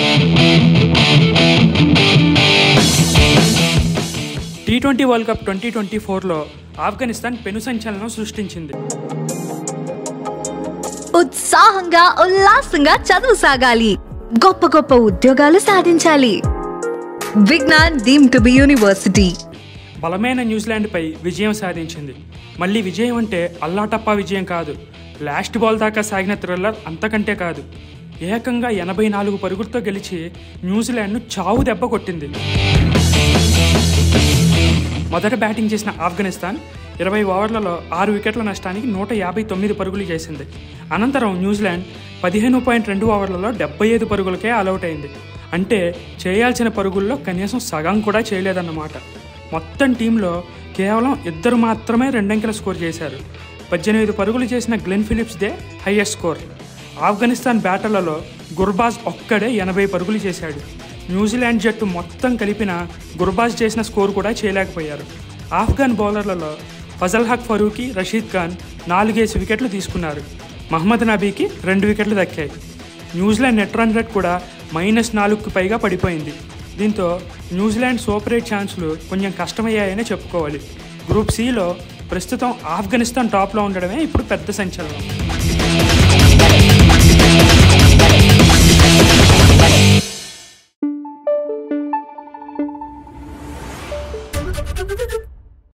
T20 world cup 2024లో Afghanistan పెను సంచలనం సృష్టించింది. ఉత్సాహంగా ఉల్లాసంగా చదువు సాగాలి, గొప్ప గొప్ప ఉద్యోగాలు సాధించాలి. Vignan deemed to be university బలమైన న్యూజిలాండ్పై విజయం సాధించింది. మళ్ళీ విజయం అంటే అల్లాటప్పా విజయం కాదు, లాస్ట్ బాల్ దాకా సాగిన థ్రిల్లర్ అంతకంటే కాదు. ఏకంగా 84 పరుగులతో గెలిచి న్యూజిలాండ్ను చావు దెబ్బ కొట్టింది. మొదట బ్యాటింగ్ చేసిన ఆఫ్ఘనిస్తాన్ 20 ఓవర్లలో 6 వికెట్ల నష్టానికి 159 పరుగులు చేసింది. అనంతరం న్యూజిలాండ్ 15.2 ఓవర్లలో 75 పరుగులకే ఆలౌట్ అయింది. అంటే చేయాల్సిన పరుగుల్లో కనీసం సగం కూడా చేయలేదన్నమాట. మొత్తం టీంలో కేవలం 2 మాత్రమే 2 అంకెల స్కోర్ చేశారు. 18 పరుగులు చేసిన గ్లెన్ ఫిలిప్స్దే హైయెస్ట్ స్కోర్. ఆఫ్ఘనిస్తాన్ బ్యాటర్లలో గుర్బాజ్ ఒక్కడే 80 పరుగులు చేశాడు. న్యూజిలాండ్ జట్టు మొత్తం కలిపిన గుర్బాజ్ చేసిన స్కోర్ కూడా చేయలేకపోయారు. ఆఫ్ఘన్ బౌలర్లలో ఫజల్ హక్ ఫరూకీ, రషీద్ ఖాన్ 4 వికెట్లు తీసుకున్నారు. మహమ్మద్ నబీకి 2 వికెట్లు దక్కాయి. న్యూజిలాండ్ నెట్ రన్ రేట్ కూడా -4కు పైగా పడిపోయింది. దీంతో న్యూజిలాండ్ సూపర్ 8 ఛాన్సులు కొంచెం కష్టమయ్యాయనే చెప్పుకోవాలి. గ్రూప్ సిలో ప్రస్తుతం ఆఫ్ఘనిస్తాన్ టాప్లో ఉండడమే ఇప్పుడు పెద్ద సంచలనం.